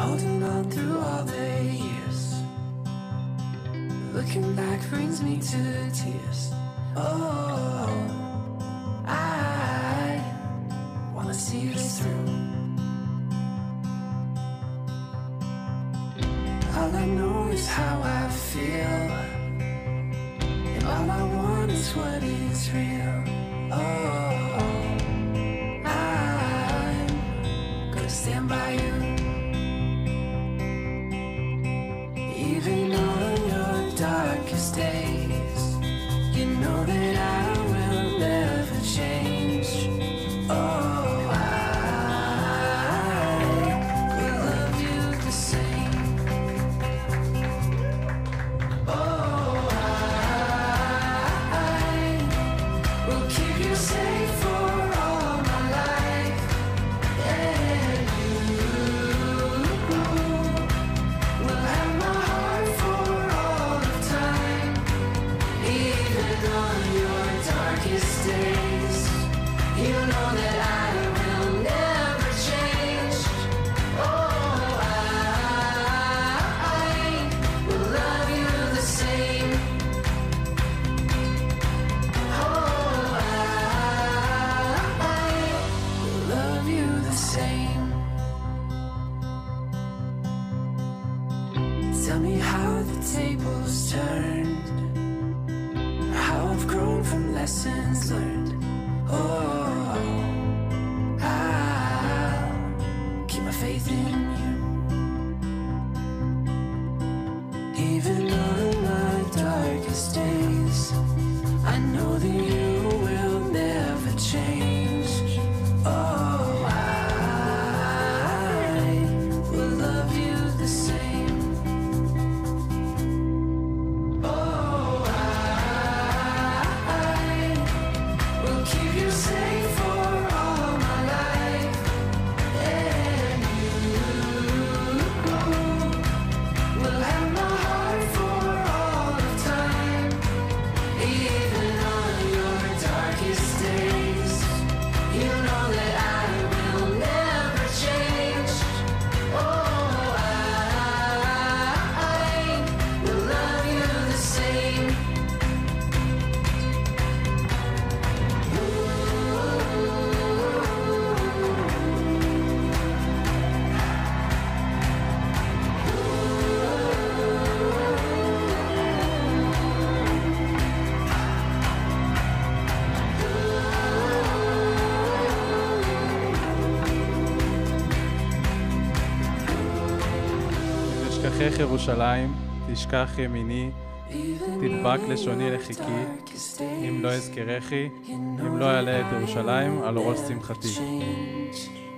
holding on through all the years. Looking back brings me to tears. Oh, I wanna see us through. All I know is how I feel, and all I want is what is real. Oh, I'm gonna stand by you, even on your darkest days. You know that I will never change. Oh, I will love you the same. Oh, I will keep you safe for all my life. And you will have my heart for all of time. Even on your darkest days, you know that I will never change. Oh, I will love you the same. Oh, I will love you the same. Tell me how the tables turned, how I've grown from lessons learned. Oh, I'll keep my faith in you, even on my darkest days. I know that you will never change. Oh, I will love you the same. Oh, I will keep you safe for all my life. And you will have my heart for all of time. Even on your darkest days, you know that I will never change. Oh, I will love you the same. אם אשכחך ירושלים, תשכח ימיני, תדבק לשוני לחיקי, אם לא אזכרכי, אם לא אעלה את ירושלים על ראש שמחתי.